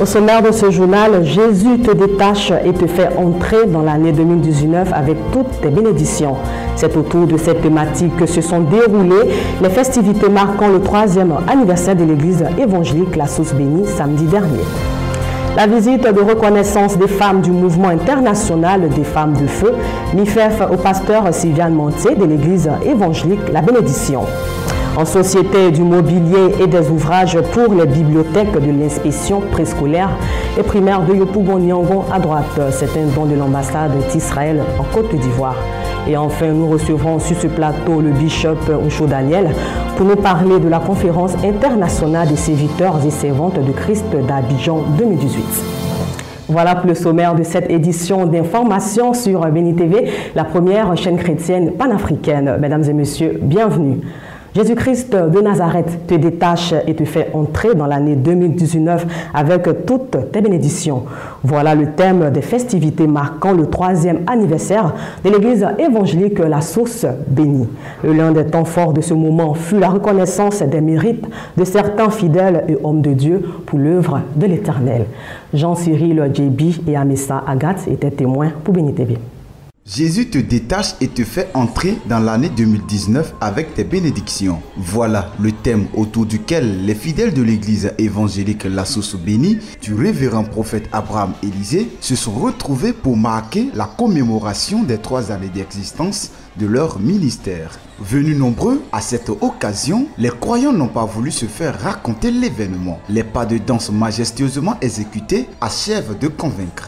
Au sommaire de ce journal, Jésus te détache et te fait entrer dans l'année 2019 avec toutes tes bénédictions. C'est autour de cette thématique que se sont déroulées les festivités marquant le 3e anniversaire de l'église évangélique La Source Bénie samedi dernier. La visite de reconnaissance des femmes du mouvement international des femmes de feu, MIFEF au pasteur Sylviane Montier de l'église évangélique La Bénédiction. En société du mobilier et des ouvrages pour les bibliothèques de l'inspection préscolaire et primaire de Yopougon-Niangon à droite. C'est un don de l'ambassade d'Israël en Côte d'Ivoire. Et enfin, nous recevrons sur ce plateau le bishop Oucho Daniel pour nous parler de la conférence internationale des serviteurs et servantes de Christ d'Abidjan 2018. Voilà pour le sommaire de cette édition d'information sur Béni TV, la première chaîne chrétienne panafricaine. Mesdames et messieurs, bienvenue. Jésus-Christ de Nazareth te détache et te fait entrer dans l'année 2019 avec toutes tes bénédictions. Voilà le thème des festivités marquant le 3e anniversaire de l'église évangélique La Source Bénie. L'un des temps forts de ce moment fut la reconnaissance des mérites de certains fidèles et hommes de Dieu pour l'œuvre de l'Éternel. Jean-Cyril Djebi et Amessa Agathe étaient témoins pour Béni TV. Jésus te détache et te fait entrer dans l'année 2019 avec tes bénédictions. Voilà le thème autour duquel les fidèles de l'église évangélique La Source Bénie du révérend prophète Abraham Élisée se sont retrouvés pour marquer la commémoration des 3 années d'existence de leur ministère. Venus nombreux à cette occasion, les croyants n'ont pas voulu se faire raconter l'événement. Les pas de danse majestueusement exécutés achèvent de convaincre.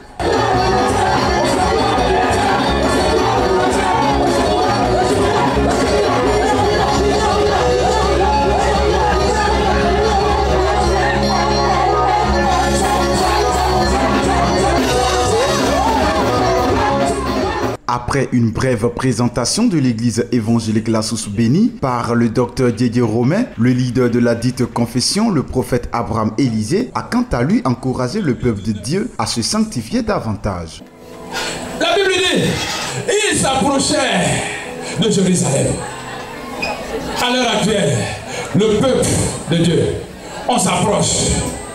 Après une brève présentation de l'église évangélique La Source Bénie par le docteur Didier Romain, le leader de la dite confession, le prophète Abraham Élisée, a quant à lui encouragé le peuple de Dieu à se sanctifier davantage. La Bible dit, il s'approchait de Jérusalem. À l'heure actuelle, le peuple de Dieu, on s'approche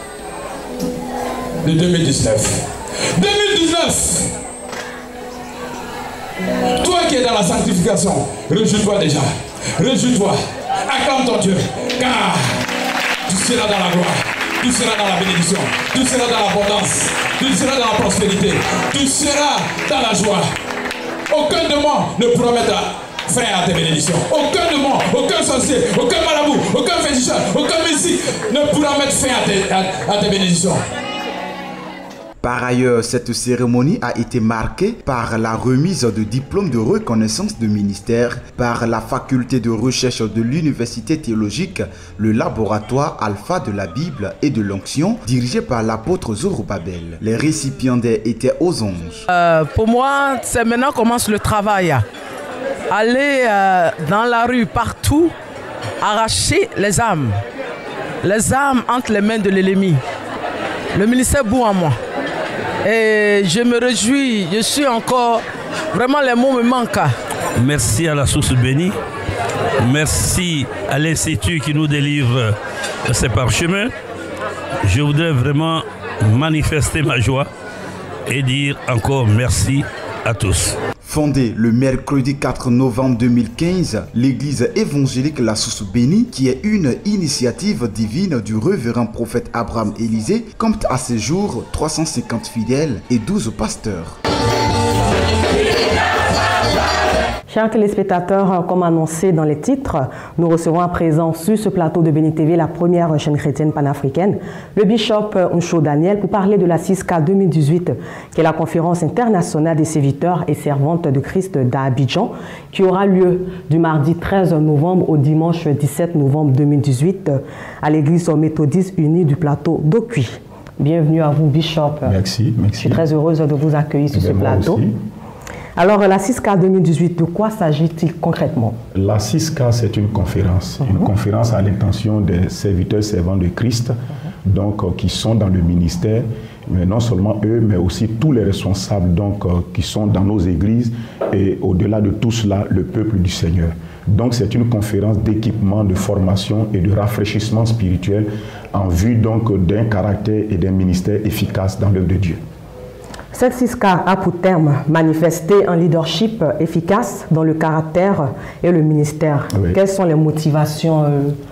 de 2019. 2019! Toi qui es dans la sanctification, réjouis-toi déjà. Réjouis-toi. Acclame ton Dieu. Car tu seras dans la gloire. Tu seras dans la bénédiction. Tu seras dans l'abondance. Tu seras dans la prospérité. Tu seras dans la joie. Aucun démon ne pourra mettre fin à tes bénédictions. Aucun démon, aucun sorcier, aucun marabout, aucun féticheur, aucun mystique ne pourra mettre fin à tes bénédictions. Par ailleurs, cette cérémonie a été marquée par la remise de diplômes de reconnaissance de ministère par la faculté de recherche de l'université théologique, le laboratoire Alpha de la Bible et de l'onction, dirigé par l'apôtre Zorobabel. Les récipiendaires étaient aux anges. Pour moi, c'est maintenant commence le travail. Aller dans la rue, partout, arracher les âmes entre les mains de l'ennemi. Le ministère bout en moi. Et je me réjouis, je suis encore, vraiment les mots me manquent. Merci à La Source Bénie, merci à l'Institut qui nous délivre ces parchemins. Je voudrais vraiment manifester ma joie et dire encore merci à tous. Fondée le mercredi 4 novembre 2015, l'église évangélique La Source Bénie, qui est une initiative divine du révérend prophète Abraham Élisée, compte à ce jour 350 fidèles et 12 pasteurs. Chers téléspectateurs, comme annoncé dans les titres, nous recevons à présent sur ce plateau de Béni TV, la première chaîne chrétienne panafricaine, le bishop Oucho Daniel pour parler de la CISCA 2018, qui est la conférence internationale des serviteurs et servantes de Christ d'Abidjan, qui aura lieu du mardi 13 novembre au dimanche 17 novembre 2018 à l'église méthodiste unie du plateau d'Okui. Bienvenue à vous, bishop. Merci, merci. Je suis très heureuse de vous accueillir sur ce plateau. Aussi. Alors, la CISCA 2018, de quoi s'agit-il concrètement? La CISCA, c'est une conférence à l'intention des serviteurs servants de Christ, donc qui sont dans le ministère, mais non seulement eux, mais aussi tous les responsables donc, qui sont dans nos églises et au-delà de tout cela, le peuple du Seigneur. Donc c'est une conférence d'équipement, de formation et de rafraîchissement spirituel en vue donc d'un caractère et d'un ministère efficace dans l'œuvre de Dieu. Cette CISCA a pour terme manifester un leadership efficace dans le caractère et le ministère. Oui. Quelles sont les motivations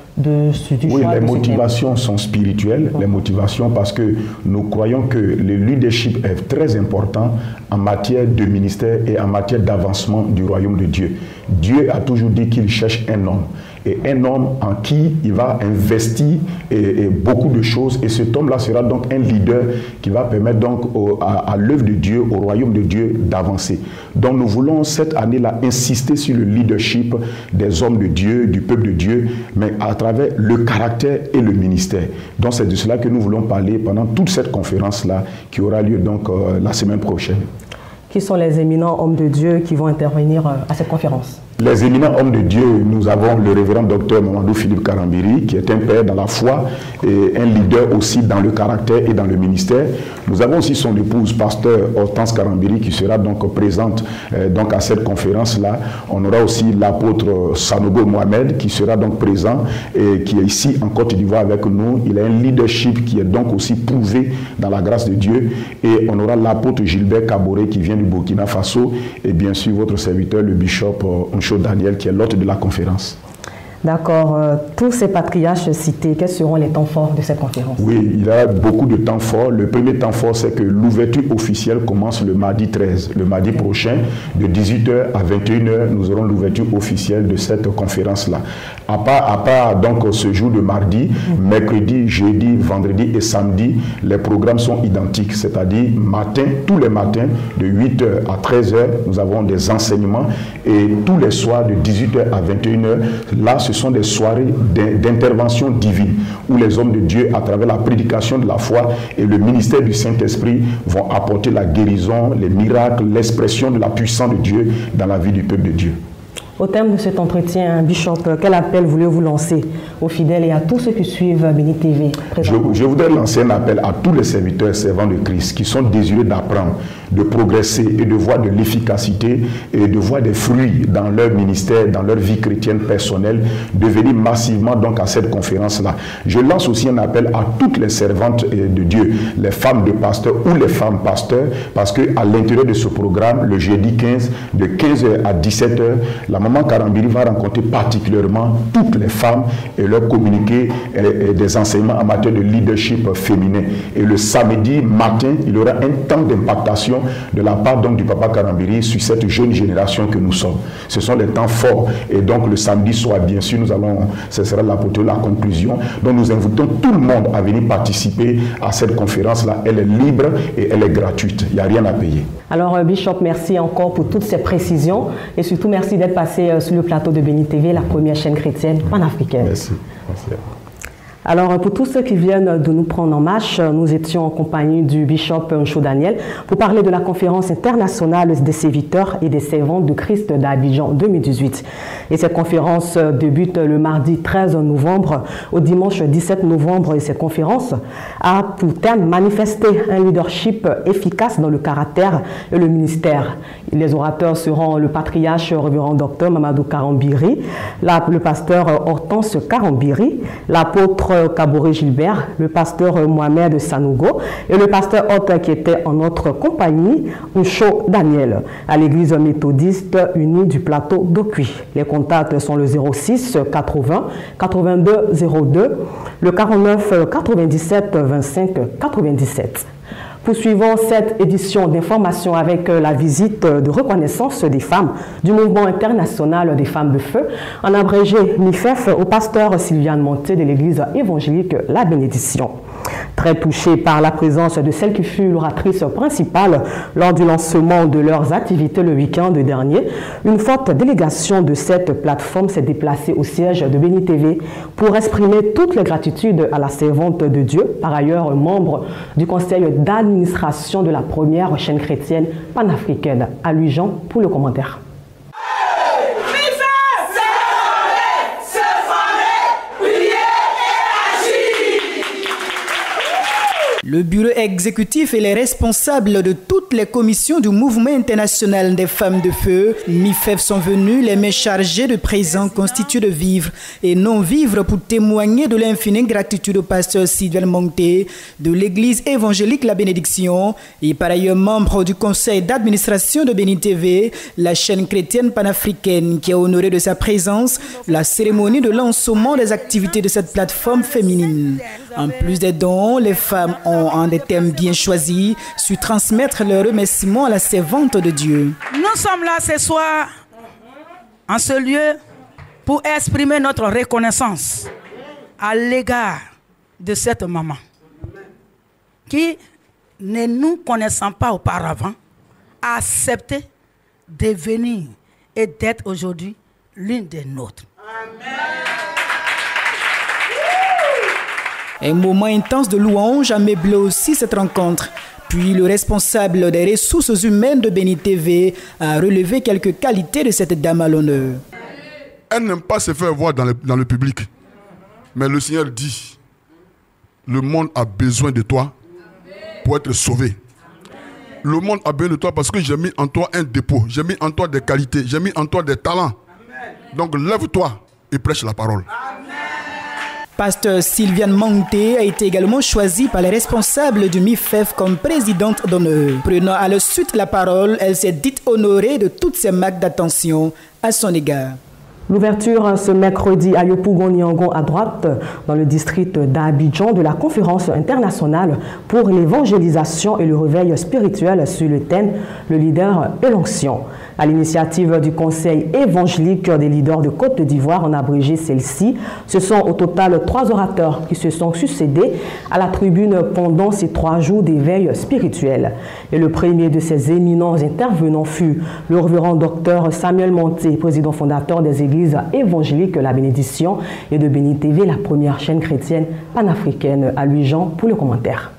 du choix? Les motivations sont spirituelles, les motivations parce que nous croyons que le leadership est très important en matière de ministère et en matière d'avancement du royaume de Dieu. Dieu a toujours dit qu'il cherche un homme. Et un homme en qui il va investir beaucoup de choses. Et cet homme-là sera donc un leader qui va permettre donc à l'œuvre de Dieu, au royaume de Dieu d'avancer. Donc nous voulons cette année-là insister sur le leadership des hommes de Dieu, du peuple de Dieu, mais à travers le caractère et le ministère. Donc c'est de cela que nous voulons parler pendant toute cette conférence-là qui aura lieu donc la semaine prochaine. Qui sont les éminents hommes de Dieu qui vont intervenir à cette conférence? Les éminents hommes de Dieu, nous avons le révérend docteur Mamadou Philippe Karambiri, qui est un père dans la foi et un leader aussi dans le caractère et dans le ministère. Nous avons aussi son épouse, pasteur Hortense Karambiri, qui sera donc présente donc à cette conférence-là. On aura aussi l'apôtre Sanogo Mohamed, qui sera donc présent et qui est ici en Côte d'Ivoire avec nous. Il a un leadership qui est donc aussi prouvé dans la grâce de Dieu. Et on aura l'apôtre Gilbert Kaboré, qui vient du Burkina Faso, et bien sûr votre serviteur, le bishop Daniel, qui est l'hôte de la conférence. D'accord. Tous ces patriarches cités, quels seront les temps forts de cette conférence? Oui, il y a beaucoup de temps forts. Le premier temps fort, c'est que l'ouverture officielle commence le mardi 13. Le mardi prochain, de 18h à 21h, nous aurons l'ouverture officielle de cette conférence-là. À part donc ce jour de mardi, mercredi, jeudi, vendredi et samedi, les programmes sont identiques. C'est-à-dire matin, tous les matins, de 8h à 13h, nous avons des enseignements. Et tous les soirs, de 18h à 21h, là, ce sont des soirées d'intervention divine où les hommes de Dieu, à travers la prédication de la foi et le ministère du Saint-Esprit, vont apporter la guérison, les miracles, l'expression de la puissance de Dieu dans la vie du peuple de Dieu. Au terme de cet entretien, Bishop, quel appel voulez-vous lancer aux fidèles et à tous ceux qui suivent Béni TV? Je voudrais lancer un appel à tous les serviteurs et servants de Christ qui sont désireux d'apprendre, de progresser et de voir de l'efficacité et de voir des fruits dans leur ministère, dans leur vie chrétienne personnelle, de venir massivement donc à cette conférence-là. Je lance aussi un appel à toutes les servantes de Dieu, les femmes de pasteurs ou les femmes pasteurs, parce qu'à l'intérieur de ce programme, le jeudi 15, de 15h à 17h, la maman Karambiri va rencontrer particulièrement toutes les femmes et leur communiquer des enseignements en matière de leadership féminin. Et le samedi matin, il y aura un temps d'impactation de la part donc du papa Karambiri sur cette jeune génération que nous sommes. Ce sont les temps forts. Et donc le samedi soir, bien sûr, ce sera la conclusion. Donc nous invitons tout le monde à venir participer à cette conférence-là. Elle est libre et elle est gratuite. Il n'y a rien à payer. Alors Bishop, merci encore pour toutes ces précisions et surtout merci d'être passé sur le plateau de Béni TV, la première chaîne chrétienne panafricaine. Merci. Merci. Alors, pour tous ceux qui viennent de nous prendre en marche, nous étions en compagnie du Bishop Ncho Daniel pour parler de la conférence internationale des serviteurs et des servantes de Christ d'Abidjan 2018. Et cette conférence débute le mardi 13 novembre au dimanche 17 novembre. Et cette conférence a pour terme manifester un leadership efficace dans le caractère et le ministère. Les orateurs seront le patriarche révérend docteur Mamadou Karambiri, le pasteur Hortense Karambiri, l'apôtre Kaboré Gilbert, le pasteur Mohamed Sanogo et le pasteur Hôte qui était en notre compagnie, Ncho Daniel, à l'église méthodiste unie du plateau d'Okui. Les contacts sont le 06 80 82 02, le 49 97 25 97. Poursuivons cette édition d'information avec la visite de reconnaissance des femmes du mouvement international des femmes de feu, en abrégé MIFEF, au pasteur Sylviane Monté de l'église évangélique La Bénédiction. Très touchée par la présence de celle qui fut l'oratrice principale lors du lancement de leurs activités le week-end dernier, une forte délégation de cette plateforme s'est déplacée au siège de Béni TV pour exprimer toutes les gratitudes à la servante de Dieu, par ailleurs membre du conseil d'administration de la première chaîne chrétienne panafricaine. À lui Jean pour le commentaire. Le bureau exécutif et les responsables de toutes les commissions du Mouvement international des femmes de feu, MIFEF, sont venus les mains chargées de présents constitués de vivres et non-vivres pour témoigner de l'infinie gratitude au pasteur Sylvain Monté de l'église évangélique La Bénédiction et par ailleurs membre du conseil d'administration de Béni TV, la chaîne chrétienne panafricaine qui a honoré de sa présence la cérémonie de lancement des activités de cette plateforme féminine. En plus des dons, les femmes ont, en des thèmes bien choisis, su transmettre leurs remerciements à la servante de Dieu. Nous sommes là ce soir, en ce lieu, pour exprimer notre reconnaissance à l'égard de cette maman qui, ne nous connaissant pas auparavant, a accepté de venir et d'être aujourd'hui l'une des nôtres. Amen. Un moment intense de louange a meublé aussi cette rencontre. Puis le responsable des ressources humaines de Béni TV a relevé quelques qualités de cette dame à l'honneur. Elle n'aime pas se faire voir dans le public. Mais le Seigneur dit, le monde a besoin de toi pour être sauvé. Le monde a besoin de toi parce que j'ai mis en toi un dépôt, j'ai mis en toi des qualités, j'ai mis en toi des talents. Donc lève-toi et prêche la parole. Pasteur Sylvain Monté a été également choisie par les responsables du MIFEF comme présidente d'honneur. Prenant à la suite la parole, elle s'est dite honorée de toutes ces marques d'attention à son égard. L'ouverture ce mercredi à Yopougon-Niangon à droite, dans le district d'Abidjan, de la conférence internationale pour l'évangélisation et le réveil spirituel sur le thème « Le leader et l'onction ». À l'initiative du Conseil évangélique des leaders de Côte d'Ivoire, en abrégé celle-ci, ce sont au total 3 orateurs qui se sont succédés à la tribune pendant ces 3 jours d'éveil spirituel. Et le premier de ces éminents intervenants fut le révérend docteur Samuel Monté, président fondateur des églises évangéliques La Bénédiction et de Béni TV, la première chaîne chrétienne panafricaine. À lui, Jean, pour le commentaire.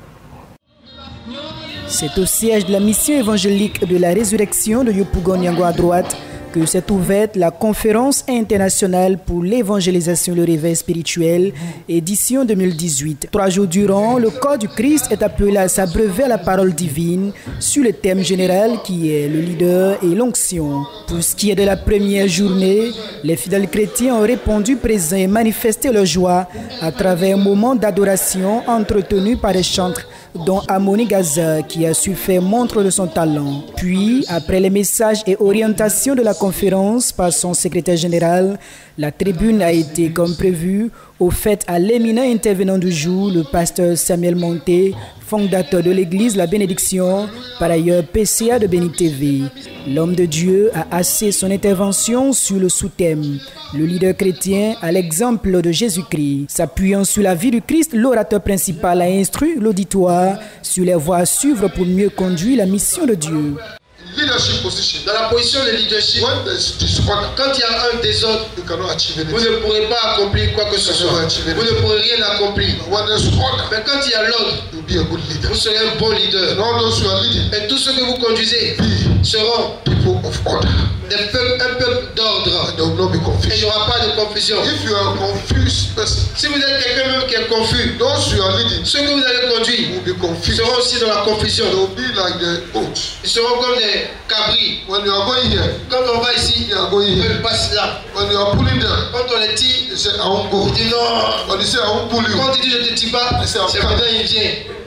C'est au siège de la mission évangélique de la résurrection de Yopougon-Niangon à droite que s'est ouverte la conférence internationale pour l'évangélisation et le réveil spirituel, édition 2018. 3 jours durant, le corps du Christ est appelé à s'abreuver à la parole divine sur le thème général qui est le leader et l'onction. Pour ce qui est de la première journée, les fidèles chrétiens ont répondu présents et manifesté leur joie à travers un moment d'adoration entretenu par les chantres, dont Amoni Gaza qui a su faire montre de son talent. Puis, après les messages et orientations de la conférence par son secrétaire général, la tribune a été, comme prévu, offerte à l'éminent intervenant du jour, le pasteur Samuel Monté, fondateur de l'église La Bénédiction, par ailleurs PCA de Béni TV. L'homme de Dieu a axé son intervention sur le sous-thème « Le leader chrétien à l'exemple de Jésus-Christ ». S'appuyant sur la vie du Christ, l'orateur principal a instruit l'auditoire sur les voies à suivre pour mieux conduire la mission de Dieu. Leadership position. Dans la position de leadership, quand il y a un désordre, vous ne pourrez pas accomplir quoi que ce soit. Vous ne pourrez rien accomplir. Mais quand il y a l'ordre, vous serez un bon leader. Et tous ceux que vous conduisez seront un peuple d'ordre. Et il n'y aura pas de confusion. Si vous êtes quelqu'un même qui est confus, ceux que vous allez conduire seront aussi dans la confusion. Ils seront comme des cabris. Quand on va ici, on passe là. Quand on les tire, il dit non. Quand il dit je te tire pas, c'est maintenant il vient.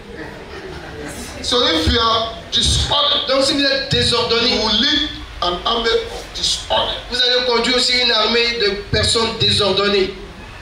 Donc si vous êtes désordonné, vous allez conduire aussi une armée de personnes désordonnées.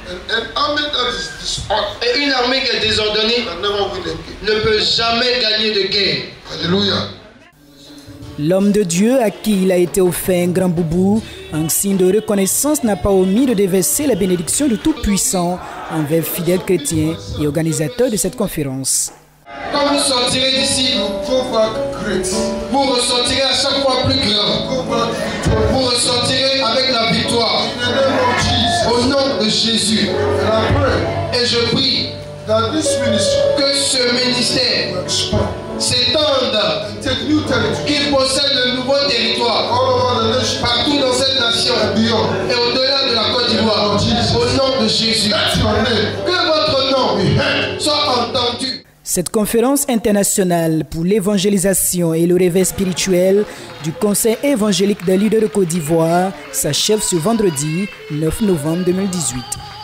Et une armée qui est désordonnée ne peut jamais gagner de guerre. Alléluia. L'homme de Dieu à qui il a été offert un grand boubou, en signe de reconnaissance, n'a pas omis de déverser la bénédiction du Tout-Puissant envers fidèles chrétiens et organisateurs de cette conférence. Quand vous sortirez d'ici, vous ressortirez à chaque fois plus grand. Vous ressortirez avec la victoire. Au nom de Jésus. Et je prie que ce ministère s'étende, qu'il possède de nouveaux territoires partout dans cette nation et au-delà de la Côte d'Ivoire. Au nom de Jésus. Que votre nom soit entendu. Cette conférence internationale pour l'évangélisation et le réveil spirituel du Conseil évangélique des leaders de Côte d'Ivoire s'achève ce vendredi 9 novembre 2018.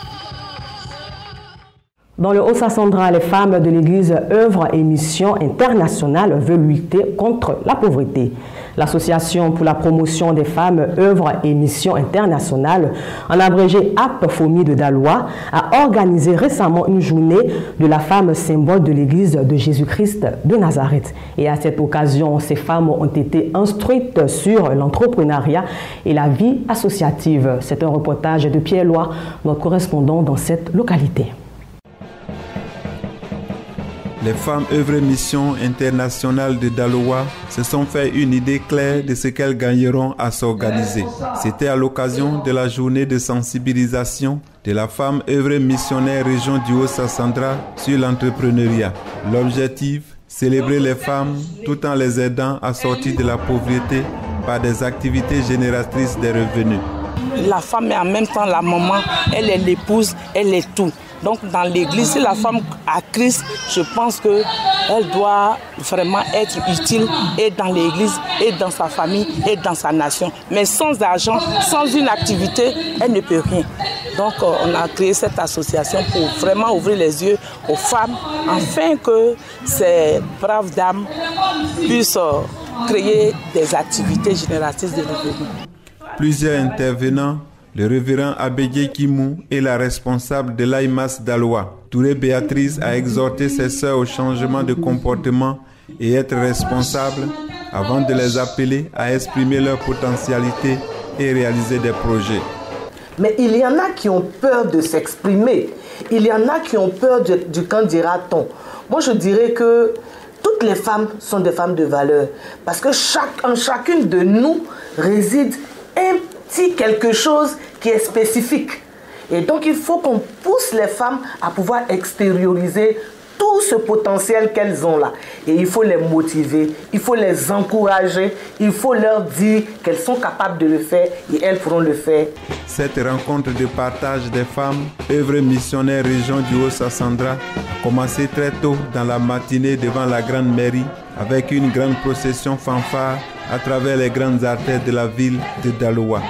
Dans le Haut-Sassandra, les femmes de l'Église Œuvre et Mission Internationale veulent lutter contre la pauvreté. L'Association pour la promotion des femmes Œuvre et Mission Internationale, en abrégé APFOMI de Daloa, a organisé récemment une journée de la femme symbole de l'Église de Jésus-Christ de Nazareth. Et à cette occasion, ces femmes ont été instruites sur l'entrepreneuriat et la vie associative. C'est un reportage de Pierre Loy, notre correspondant dans cette localité. Les femmes Œuvre et Mission Internationale de Daloa se sont fait une idée claire de ce qu'elles gagneront à s'organiser. C'était à l'occasion de la journée de sensibilisation de la femme œuvre missionnaire région du Haut-Sassandra sur l'entrepreneuriat. L'objectif, célébrer les femmes tout en les aidant à sortir de la pauvreté par des activités génératrices des revenus. La femme est en même temps la maman, elle est l'épouse, elle est tout. Donc dans l'église, si la femme a Christ, je pense qu'elle doit vraiment être utile et dans l'église, et dans sa famille, et dans sa nation. Mais sans argent, sans une activité, elle ne peut rien. Donc on a créé cette association pour vraiment ouvrir les yeux aux femmes, afin que ces braves dames puissent créer des activités génératrices de revenus. Plusieurs intervenants, le révérend Abédié Kimou et la responsable de l'AIMAS Daloa, Touré Béatrice, a exhorté ses sœurs au changement de comportement et être responsables avant de les appeler à exprimer leur potentialité et réaliser des projets. Mais il y en a qui ont peur de s'exprimer. Il y en a qui ont peur du qu'en dira-t-on. Moi, je dirais que toutes les femmes sont des femmes de valeur. Parce que en chacune de nous réside un petit quelque chose qui est spécifique. Et donc, il faut qu'on pousse les femmes à pouvoir extérioriser tout ce potentiel qu'elles ont là. Et il faut les motiver, il faut les encourager, il faut leur dire qu'elles sont capables de le faire et elles pourront le faire. Cette rencontre de partage des femmes, œuvre missionnaire région du Haut-Sassandra, a commencé très tôt dans la matinée devant la grande mairie avec une grande procession fanfare à travers les grandes artères de la ville de Daloa.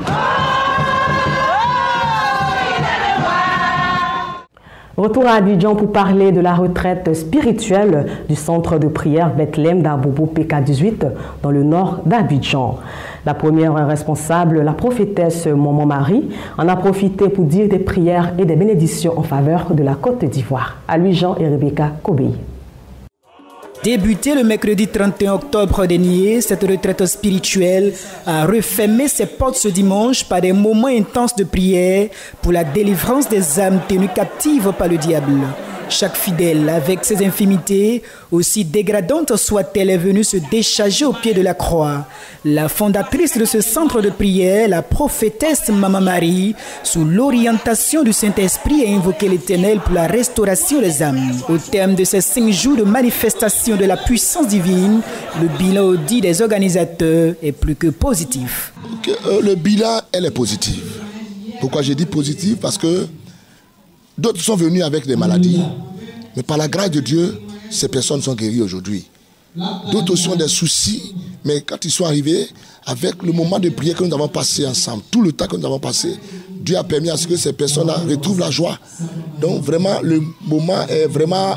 Retour à Abidjan pour parler de la retraite spirituelle du centre de prière Bethléem d'Abobo PK18 dans le nord d'Abidjan. La première responsable, la prophétesse Maman Marie, en a profité pour dire des prières et des bénédictions en faveur de la Côte d'Ivoire. À lui, Jean et Rebecca Kobey. Débutée le mercredi 31 octobre dernier, cette retraite spirituelle a refermé ses portes ce dimanche par des moments intenses de prière pour la délivrance des âmes tenues captives par le diable. Chaque fidèle, avec ses infimités, aussi dégradantes soient-elles, est venue se décharger au pied de la croix. La fondatrice de ce centre de prière, la prophétesse Maman Marie, sous l'orientation du Saint-Esprit, a invoqué l'Éternel pour la restauration des âmes. Au terme de ces 5 jours de manifestation de la puissance divine, le bilan dit des organisateurs est plus que positif. Le bilan, elle est positive. Pourquoi j'ai dit positif? Parce que d'autres sont venus avec des maladies, mais par la grâce de Dieu, ces personnes sont guéries aujourd'hui. D'autres aussi ont des soucis, mais quand ils sont arrivés, avec le moment de prière que nous avons passé ensemble, tout le temps que nous avons passé, Dieu a permis à ce que ces personnes retrouvent la joie. Donc vraiment, le moment est vraiment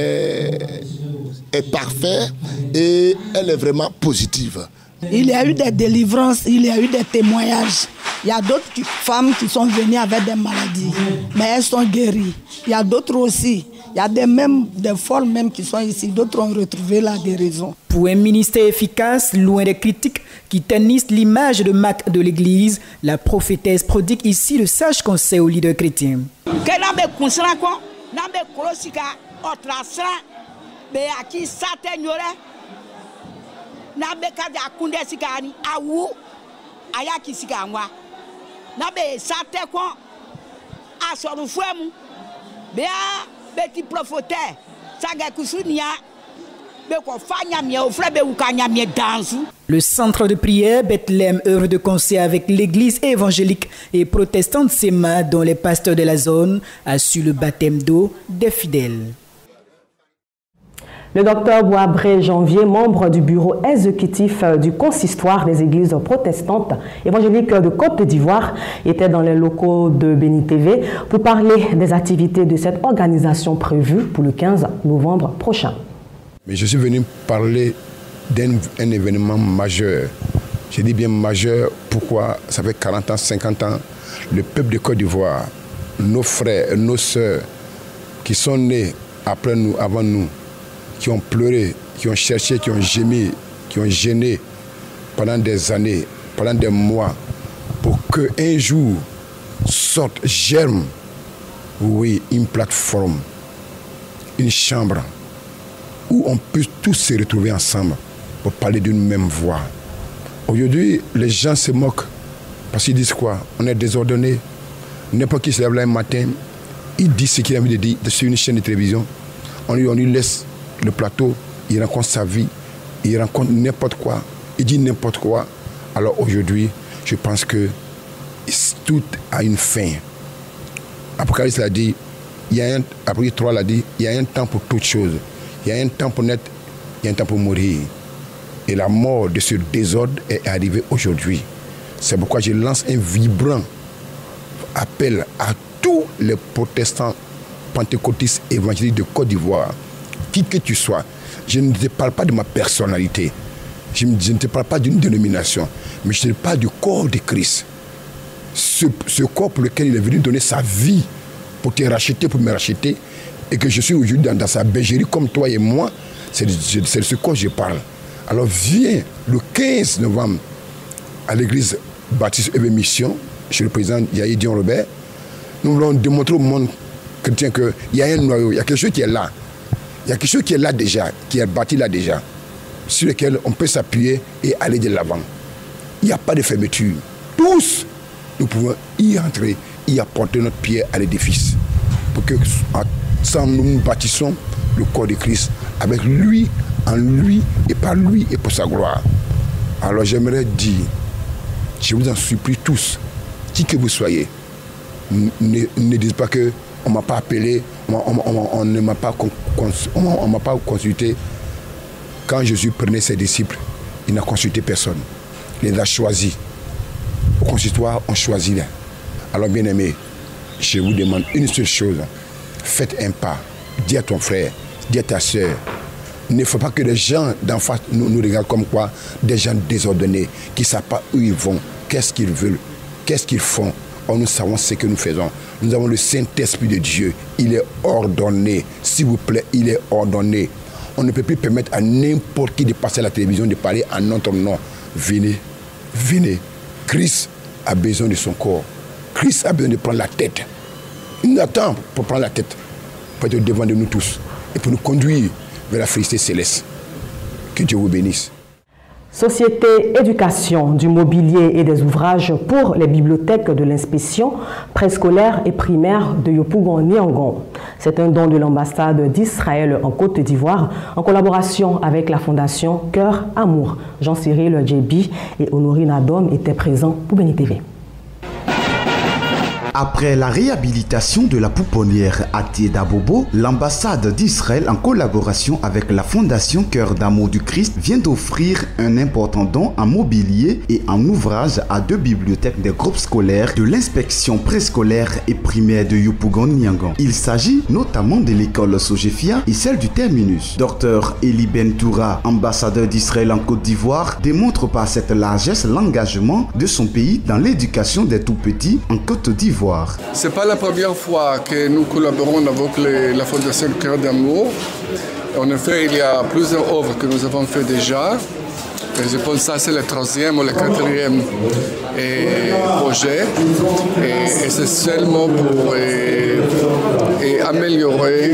est parfait et elle est vraiment positive. Il y a eu des délivrances, il y a eu des témoignages. Il y a d'autres femmes qui sont venues avec des maladies, mais elles sont guéries. Il y a d'autres aussi. Il y a des folles même qui sont ici. D'autres ont retrouvé la guérison. Pour un ministère efficace, loin des critiques qui ternissent l'image de marque de l'Église, la prophétesse prodigue ici le sage conseil aux leaders chrétiens. Le centre de prière Bethléem œuvre de concert avec l'église évangélique et protestante SEMA, dont les pasteurs de la zone assurent le baptême d'eau des fidèles. Le docteur Boabré Janvier, membre du bureau exécutif du consistoire des églises protestantes évangéliques de Côte d'Ivoire, était dans les locaux de Béni TV pour parler des activités de cette organisation prévue pour le 15 novembre prochain. Mais je suis venu parler d'un événement majeur. Je dis bien majeur, pourquoi? Ça fait 40 ans, 50 ans, le peuple de Côte d'Ivoire, nos frères, nos sœurs, qui sont nés après nous, avant nous, qui ont pleuré, qui ont cherché, qui ont gémi, qui ont gêné pendant des années, pendant des mois, pour qu'un jour sorte, germe, oui, une plateforme, une chambre, où on peut tous se retrouver ensemble pour parler d'une même voix. Aujourd'hui, les gens se moquent parce qu'ils disent quoi? On est désordonné. N'importe qui se lève là un matin, il dit ce qu'il a envie de dire sur une chaîne de télévision. On lui laisse le plateau, il raconte sa vie, il raconte n'importe quoi, il dit n'importe quoi. Alors aujourd'hui, je pense que tout a une fin. Apocalypse l'a dit, Apocalypse 3 l'a dit, il y a un temps pour toute chose. Il y a un temps pour naître, il y a un temps pour mourir. Et la mort de ce désordre est arrivée aujourd'hui. C'est pourquoi je lance un vibrant appel à tous les protestants pentecôtistes évangéliques de Côte d'Ivoire, qui que tu sois. Je ne te parle pas de ma personnalité, je ne te parle pas d'une dénomination, mais je te parle du corps de Christ. Ce corps pour lequel il est venu donner sa vie pour te racheter, pour me racheter, et que je suis aujourd'hui dans sa bergerie comme toi et moi, c'est de ce corps que je parle. Alors viens le 15 novembre à l'église baptiste EV Mission, chez le président Yahi Dion Robert. Nous voulons démontrer au monde chrétien qu'il y a un noyau, il y a quelque chose qui est là. Il y a quelque chose qui est là déjà, qui est bâti là déjà, sur lequel on peut s'appuyer et aller de l'avant. Il n'y a pas de fermeture. Tous, nous pouvons y entrer, y apporter notre pierre à l'édifice. Pour que ensemble nous bâtissons le corps de Christ avec lui, en lui et par lui et pour sa gloire. Alors j'aimerais dire, je vous en supplie tous, qui que vous soyez, ne dites pas que on ne m'a pas appelé, on ne m'a pas consulté. Quand Jésus prenait ses disciples, il n'a consulté personne. Il les a choisis. Au consistoire, on choisit là. Alors bien aimé, je vous demande une seule chose. Faites un pas. Dis à ton frère, dis à ta soeur. Il ne faut pas que les gens d'en face nous regardent comme quoi des gens désordonnés, qui ne savent pas où ils vont, qu'est-ce qu'ils veulent, qu'est-ce qu'ils font. Or, nous savons ce que nous faisons. Nous avons le Saint-Esprit de Dieu. Il est ordonné. S'il vous plaît, il est ordonné. On ne peut plus permettre à n'importe qui de passer à la télévision, de parler en notre nom. Venez, venez. Christ a besoin de son corps. Christ a besoin de prendre la tête. Il nous attend pour prendre la tête, pour être devant de nous tous et pour nous conduire vers la félicité céleste. Que Dieu vous bénisse. Société éducation du mobilier et des ouvrages pour les bibliothèques de l'inspection préscolaire et primaire de Yopougon-Niangon. C'est un don de l'ambassade d'Israël en Côte d'Ivoire en collaboration avec la fondation Cœur Amour. Jean-Cyril Djebi et Honorine Adom étaient présents pour Béni TV. Après la réhabilitation de la pouponnière à Tiédabobo, l'ambassade d'Israël en collaboration avec la fondation Cœur d'Amour du Christ vient d'offrir un important don en mobilier et en ouvrage à 2 bibliothèques des groupes scolaires de l'inspection préscolaire et primaire de Yopougon-Niangon. Il s'agit notamment de l'école Sogefia et celle du terminus. Dr Eli Bentoura, ambassadeur d'Israël en Côte d'Ivoire, démontre par cette largesse l'engagement de son pays dans l'éducation des tout-petits en Côte d'Ivoire. Ce n'est pas la première fois que nous collaborons avec la Fondation Cœur d'Amour. En effet, il y a plusieurs œuvres que nous avons fait déjà. Et je pense que ça, c'est le 3e ou le 4e projet. Et c'est seulement pour améliorer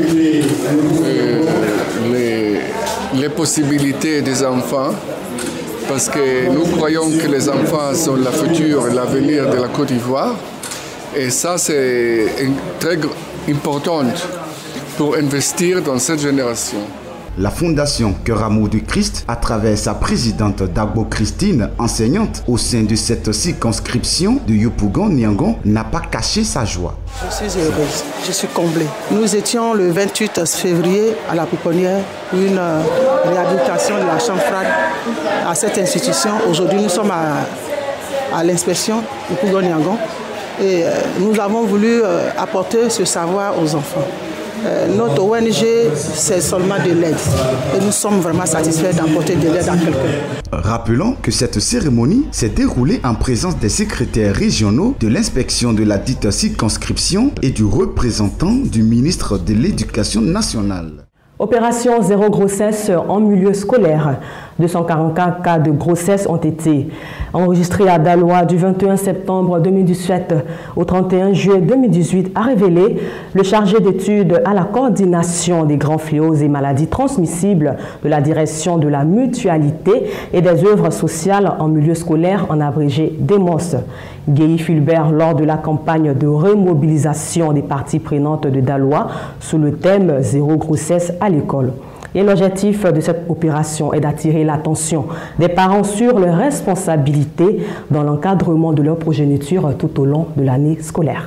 les possibilités des enfants. Parce que nous croyons que les enfants sont le futur et l'avenir de la Côte d'Ivoire. Et ça, c'est très important pour investir dans cette génération. La Fondation Cœur Amour du Christ, à travers sa présidente Dagbo Christine, enseignante au sein de cette circonscription de Yopougon-Niangon, n'a pas caché sa joie. Je suis heureuse, je suis comblée. Nous étions le 28 février à la pouponnière pour une réhabilitation de la chambre froide à cette institution. Aujourd'hui, nous sommes à l'inspection du Yopougon-Niangon et nous avons voulu apporter ce savoir aux enfants. Notre ONG, c'est seulement de l'aide et nous sommes vraiment satisfaits d'apporter de l'aide à quelqu'un. Rappelons que cette cérémonie s'est déroulée en présence des secrétaires régionaux de l'inspection de la dite circonscription et du représentant du ministre de l'Éducation nationale. Opération zéro grossesse en milieu scolaire. 244 cas de grossesse ont été enregistrés à Daloa du 21 septembre 2017 au 31 juillet 2018, a révélé le chargé d'études à la coordination des grands fléaux et maladies transmissibles de la direction de la mutualité et des œuvres sociales en milieu scolaire, en abrégé DEMOS. Guéhi Fulbert, lors de la campagne de remobilisation des parties prenantes de Daloa sous le thème zéro grossesse à l'école. Et l'objectif de cette opération est d'attirer l'attention des parents sur leurs responsabilités dans l'encadrement de leur progéniture tout au long de l'année scolaire.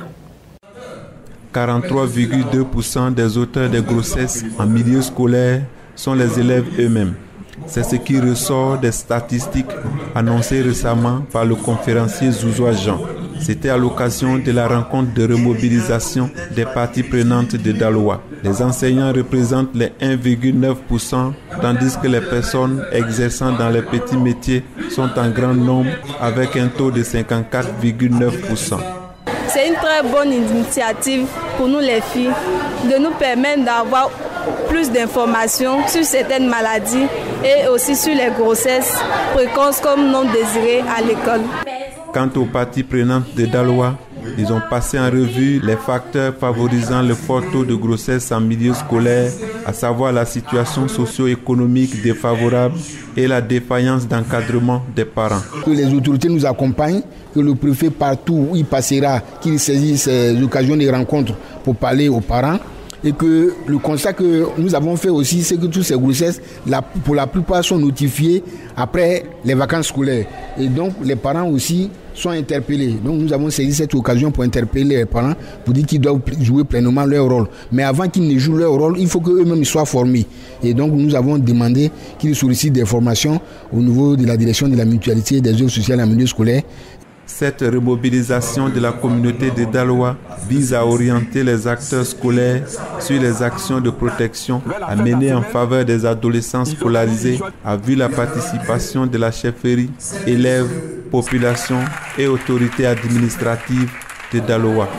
43,2% des auteurs de grossesses en milieu scolaire sont les élèves eux-mêmes. C'est ce qui ressort des statistiques annoncées récemment par le conférencier Zouzoua Jean. C'était à l'occasion de la rencontre de remobilisation des parties prenantes de Daloa. Les enseignants représentent les 1,9%, tandis que les personnes exerçant dans les petits métiers sont en grand nombre avec un taux de 54,9%. C'est une très bonne initiative pour nous les filles de nous permettre d'avoir plus d'informations sur certaines maladies et aussi sur les grossesses précoces comme non désirées à l'école. Quant aux parties prenantes de Daloa, ils ont passé en revue les facteurs favorisant le fort taux de grossesse en milieu scolaire, à savoir la situation socio-économique défavorable et la défaillance d'encadrement des parents. Que les autorités nous accompagnent, que le préfet partout où il passera, qu'il saisisse ces occasions de rencontres pour parler aux parents. Et que le constat que nous avons fait aussi, c'est que toutes ces grossesses, pour la plupart, sont notifiées après les vacances scolaires. Et donc, les parents aussi sont interpellés. Donc, nous avons saisi cette occasion pour interpeller les parents, pour dire qu'ils doivent jouer pleinement leur rôle. Mais avant qu'ils ne jouent leur rôle, il faut qu'eux-mêmes soient formés. Et donc, nous avons demandé qu'ils sollicitent des formations au niveau de la direction de la mutualité et des œuvres sociales en milieu scolaire. Cette remobilisation de la communauté de Daloa vise à orienter les acteurs scolaires sur les actions de protection à mener en faveur des adolescents scolarisés, a vu la participation de la chefferie, élèves, population et autorités administratives de Daloa.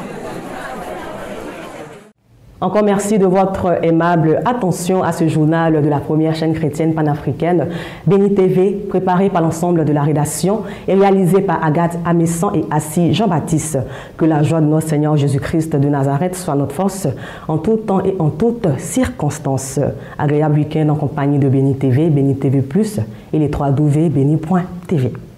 Encore merci de votre aimable attention à ce journal de la première chaîne chrétienne panafricaine, Béni TV, préparé par l'ensemble de la rédaction et réalisé par Agathe Amessan et Assis Jean-Baptiste. Que la joie de notre Seigneur Jésus-Christ de Nazareth soit notre force en tout temps et en toutes circonstances. Agréable week-end en compagnie de Béni TV, Béni TV+, et les 3W béni.tv.